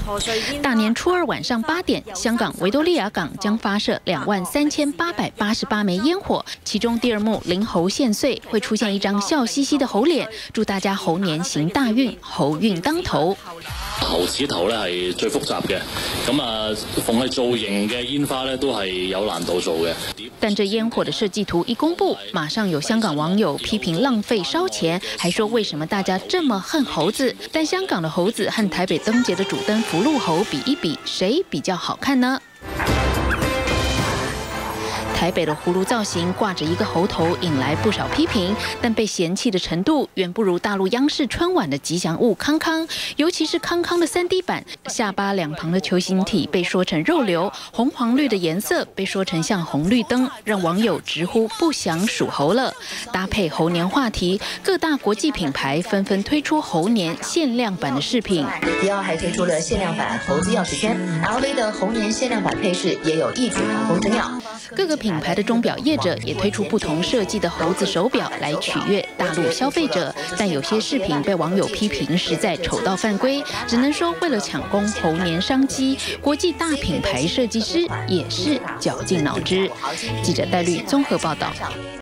大年初二晚上8点，香港维多利亚港将发射23888枚烟火，其中第二幕灵猴獻歲會出現一張笑嘻嘻的猴臉，祝大家猴年行大運，猴運當頭。 猴子頭咧係最複雜嘅，咁逢係造型嘅煙花咧都係有難度做嘅。 但這煙火的設計圖一公布，馬上有香港網友批評浪費燒錢，還說為什麼大家這麼恨猴子？但香港的猴子和台北燈節的主燈福祿猴比一比，誰比較好看呢？ 台北的葫蘆造型掛着一個猴頭，引來不少批評，但被嫌棄的程度遠不如大陸央視春晚的吉祥物康康，尤其是康康的3D 版，下巴兩旁的球形體被說成肉瘤，紅黃綠的顏色被說成像紅綠燈，讓網友直呼不想屬猴了。搭配猴年話題，各大國際品牌紛紛推出猴年限量版的飾品。 迪奧還推出了限量版猴子鑰匙圈 ，LV 的猴年限量版配飾也有異曲同工之妙。 各個品牌的鐘錶業者也推出不同設計的猴子手錶來取悅大陸消費者，但有些飾品被網友批評實在醜到犯規，只能說為了搶攻猴年商機，國際大品牌設計師也是絞盡腦汁。記者戴律綜合報道。